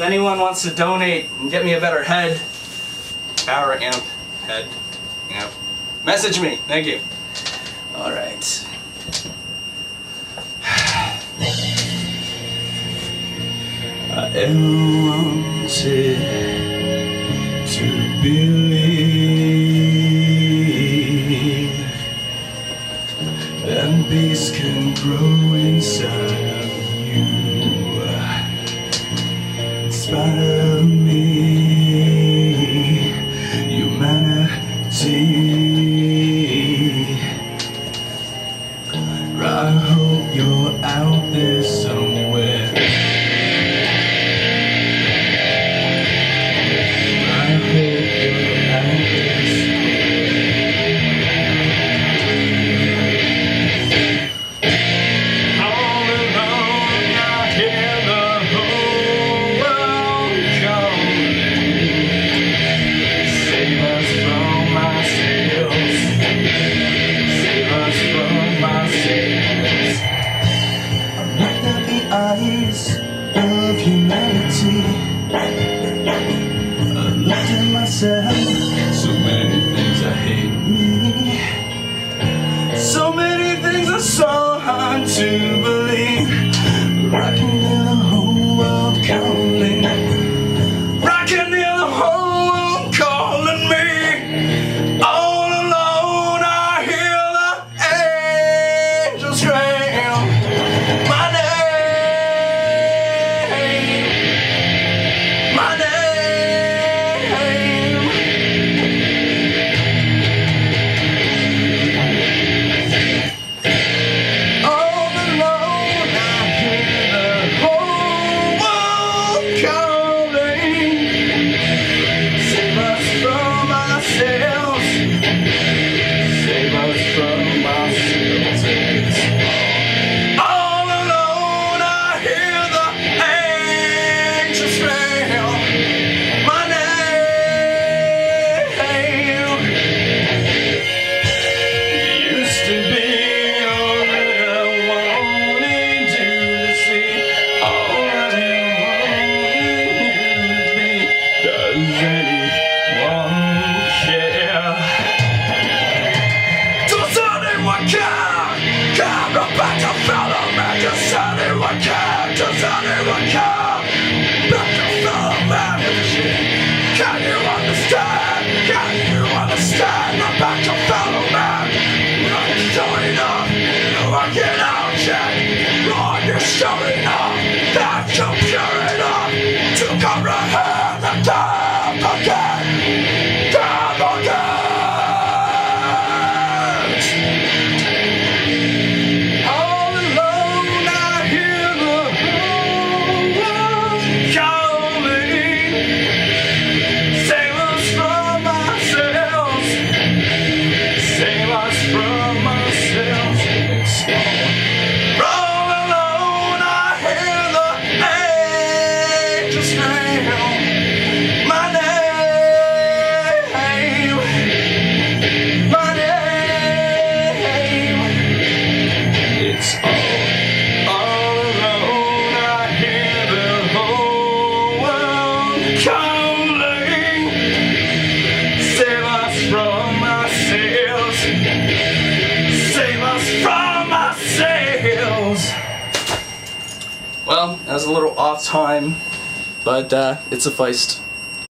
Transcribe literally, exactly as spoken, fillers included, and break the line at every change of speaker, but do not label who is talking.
If anyone wants to donate and get me a better head, power amp, head, amp, message me. Thank you. All right. I wanted to believe, and peace can grow inside of you, in spite of me, humanity. I hope you're out there somewhere. Eyes of humanity, I looked at myself. So many things I hate me, so many things are so hard to believe. But I can hear the whole world calling, I can hear the whole world calling me. All alone I hear the angels scream my name. Does anyone care? Does anyone care? Back to fellow man with a shit. Can you understand? Can you understand? I'm back to fellow man. Not showing up. You're working out yet. Lord, you're showing up. That you're pure enough to comprehend the death again. Death again. Well, that was a little off time, but uh, it sufficed.